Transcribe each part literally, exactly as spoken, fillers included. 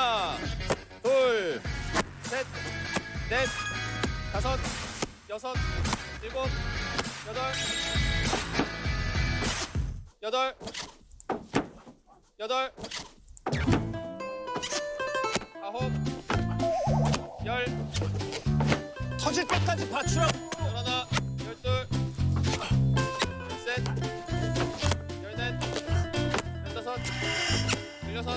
하나, 둘, 셋, 넷, 다섯, 여섯, 일곱, 여덟, 여덟, 여덟, 아홉, 열. 터질 때까지 받추라고. 열하나, 열둘, 열셋, 열넷, 열다섯, 열여섯,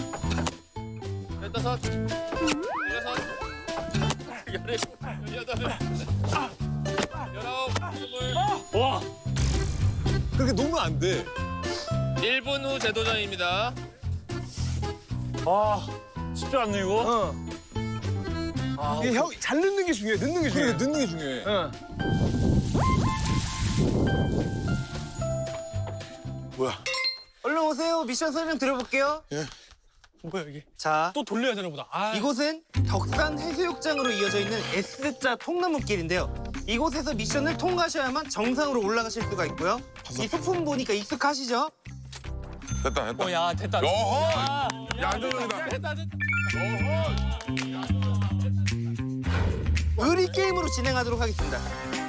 열다섯, 열여섯, 열일곱, 열여덟, 열아홉, 스물. 와. 그렇게 놓으면 안 돼. 일 분 후 재도전입니다. 아, 쉽지 않네 이거. 어. 아, 이게 형, 잘 넣는 게 중요해. 넣는 게 중요해. 그래, 넣는 게 중요해. 응. 뭐야? 얼른 오세요. 미션 설명 드려볼게요. 예. 뭐야 이게? 자, 또 돌려야 되나 보다. 아. 이곳은 덕산 해수욕장으로 이어져 있는 S자 통나무길인데요. 이곳에서 미션을 통과하셔야만 정상으로 올라가실 수가 있고요. 이 소품 보니까 익숙하시죠? 됐다, 됐다. 어, 야, 됐다. 어허! 야, 야, 안정적이다. 됐다, 됐다. 의리 게임으로 진행하도록 하겠습니다.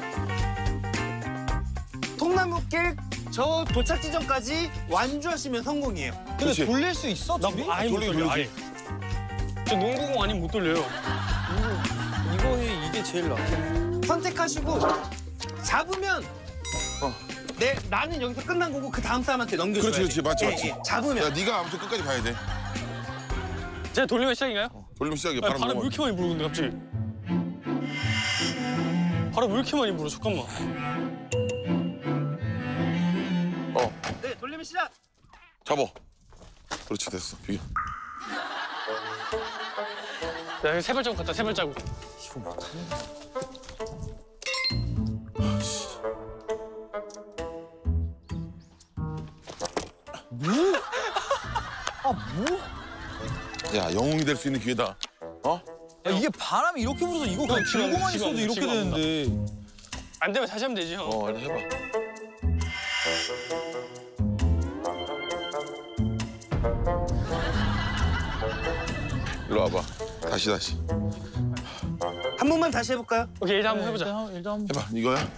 통나무길 저 도착 지점까지 완주하시면 성공이에요. 근데 그렇지. 돌릴 수 있어? 나 아예 못 돌리기, 돌려. 돌리기. 아예. 저 농구공 아니면 못 돌려요. 이거, 이거 해. 이게 제일 나아. 선택하시고 잡으면 어. 네, 나는 여기서 끝난 거고 그 다음 사람한테 넘겨줘야 그렇지, 돼. 그렇지. 맞지, 예, 맞지. 예, 잡으면. 야, 네가 아무튼 끝까지 가야 돼. 제가 돌리면 시작인가요? 돌리면 시작이야. 바람, 바람 바람 왜 너무 이렇게 많이 불어 근데 갑자기? 바람 왜 이렇게 많이 불어? 잠깐만. 어, 네, 돌리면 시작. 잡어. 그렇지, 됐어. 비겨. 야, 여기 세 발자국 갔다, 세 발자국. 야, 영웅이 될 수 있는 기회다. 어? 야, 이게 바람이 이렇게 불어서 이거 그냥 지금 들고만 지금 있어도 이렇게 지금 안 되는데. 안 되면 다시 하면 되지, 형. 어, 일단 해봐. 일로 와봐. 다시, 다시. 한 번만 다시 해볼까요? 오케이, 일단 한번 해보자. 일단, 일단 한번. 해봐. 이거야?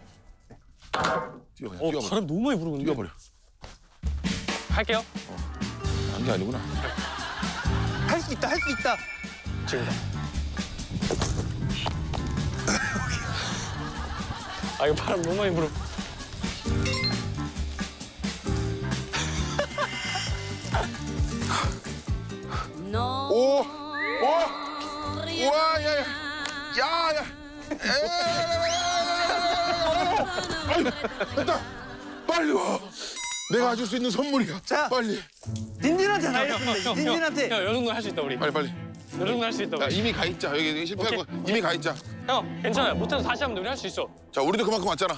뛰어, 그냥 어, 뛰어버려. 바람 너무 많이 불어 근데. 뛰어버려. 할게요. 안게 아니구나. 할 수 있다, 할 수 있다. 지금다. 아, 이거 바람 너무 많이 불어. 오! 오! 우와, 야, 야! 야, 야! 에이! 됐다! 빨리 와! 내가 가질 수 있는 선물이야. 자. 빨리. 딘딘한테 달렸습니다. 딘딘한테. 형, 이 정도 할 수 있다, 우리. 빨리, 빨이. 이 정도 할 수 있다, 야, 우리. 이미 가 있자. 여기, 여기 실패하고 이미 가 있자. 형, 괜찮아요. 못해서 다시 하면 돼. 우리 할 수 있어. 자, 우리도 그만큼 왔잖아.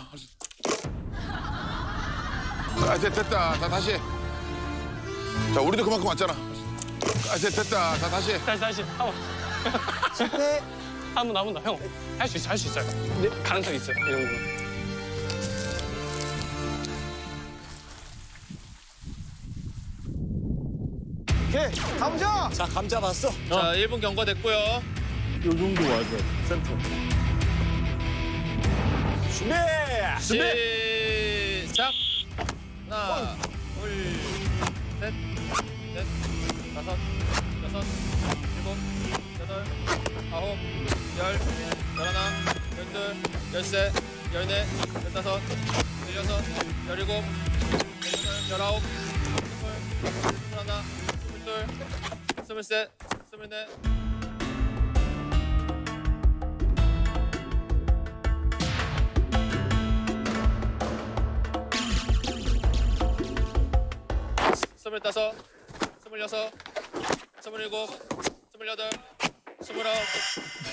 아, 됐, 됐다. 자, 다시 해. 자, 우리도 그만큼 왔잖아. 아, 됐, 됐다. 자, 다시 해. 다시, 다시. 한 번. 실패. 한 번, 한 번 더. 형, 할 수 있어, 할 수 있어요. 네, 가능성 있어요, 이 정도는. 오케이, 가보자. 자, 감 잡았어. 자, 일 분 경과됐고요. 요 정도 와서 센터. 준비! 시작! 하나, 둘, 셋, 넷, 다섯, 여섯, 일곱, 여덟, 아홉, 열, 열하나, 열둘, 열셋, 열넷, 열다섯, 열여섯, 열일곱, 열여덟, 열아홉, 스물, 스물하나, 스물둘, 스물셋, 스물넷. 스물다섯, 스물여섯, 스물일곱, 스물여덟, 스물아홉,